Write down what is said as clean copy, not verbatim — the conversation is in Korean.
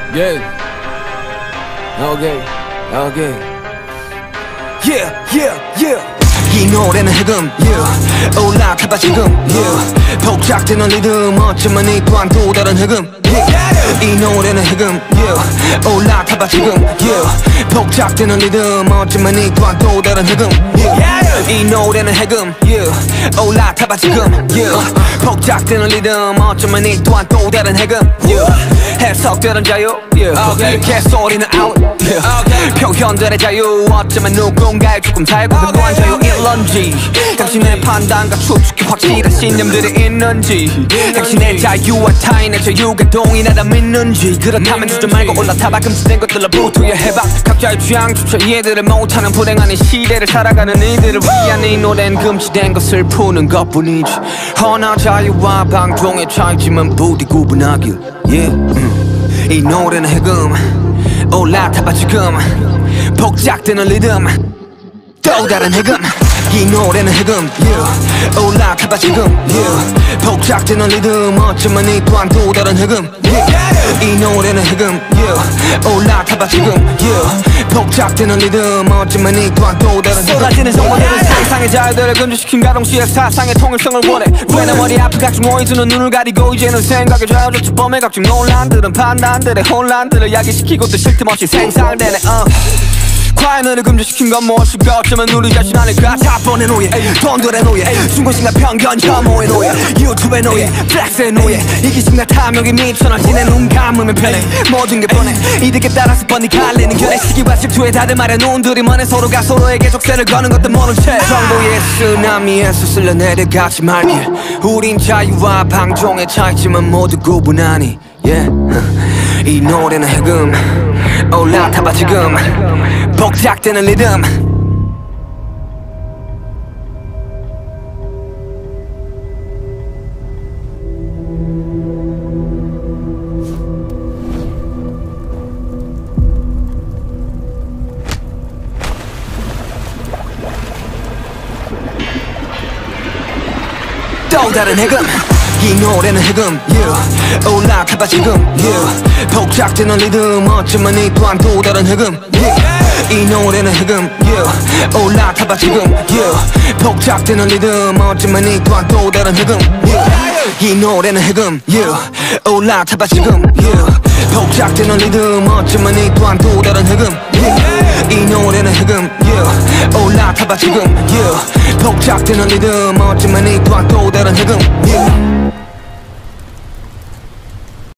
Yeah. Okay. Okay. Yeah, yeah, yeah. 이 노래는 해금, yeah. 올라타봐 지금, yeah. 복작되는 리듬, 어쩌면 이 또한 또 다른 해금, yeah. 이 노래는 해금, yeah. 올라타봐 지금, yeah. 복작되는 리듬, 어쩌면 이 또한 또 다른 해금, yeah. 이 노래는 해금, yeah. 올라타봐 지금, yeah. 복작되는 리듬, 어쩌면 이 또한 또 다른 해금, yeah. 해석되는 자유, yeah. 개소리는 out, yeah. 표현들의 자유, 어쩌면 누군가의 조금 살고 그거한 자유 일런지 당신의 판단과 추측이 확실한 신념들이 있는지 당신의 자유와 타인의 자유가 동일하다 믿는지 그렇다면 주저 말고 올라타봐 금지된 것들로 부투여해봐 각자의 취향조차 이해들을 못하는 불행한 이 시대를 살아가는 이들을 위한 이 노래는 금지된 것을 푸는 것뿐이지 허나 자유와 방종의 차이지만 부디 구분하길 yeah. 이 노래는 해금 올라타봐 지금 복작되는 리듬 또 다른 해금 이 노래는 해금 yeah. 올라타봐 지금 yeah. 복작되는 리듬 어쩌면 이 또한 또 다른 해금 yeah. 이 노래는 해금 yeah. 올라타봐 지금 yeah. 복작되는 리듬 어쩌면 이 또한 또 다른 해금 쏟아지는 정보들은 상상의 자유들을 금지시킨 가동시에 사상의 통일성을 원해 왜 내 머리 앞에 각종 오이즈는 눈을 가리고 이제는 생각에 좌우조차 범해 각종 논란들은 판단들의 혼란들을 야기시키고 또 쉴 틈 없이 생산되네 과연을 금지시킨 건 무엇일까 어쩌면 우리 자신 아닐까 자본의 노예 돈들의 노예 중고심과 편견 혐오의 노예 유튜브의 노예 플렉스의 노예 이기심과 탐욕이 미쳐나지내 눈 감으면 편해 모든 게 뻔해 이득에 따라서 뻔히 갈리는 견해 시기와 질투에 다들 말해 눈들이 먼해 서로가 서로에게 족쇄를 거는 것도 모른 채 정보의 쓰나미에서 쓸려 내려가지 말길 우린 자유와 방종의 차이지만 모두 구분하니 yeah. 이 노래는 해금 올라타봐 지금 복작되는 리듬 또 다른 해금 이 노래는 해금 yeah. 올라타봐 지금 yeah. 복작되는 리듬 어쩌면 이 또한 또 다른 해금 yeah. 이 노래는 해금 yeah. 올라타봐 지금 yeah. 복작되는 리듬 어쩌면 이 또한 또 다른 해금 yeah. 이 노래는 해금 yeah. 올라타봐 지금 yeah. 복작되는 리듬 어쩌면 이 또한 또 다른 해금 yeah. 이 노래는 해금 yeah. 올라타봐 지금 yeah. 복작되는 리듬 어쩌면 이 또한 또 다른 해금 yeah.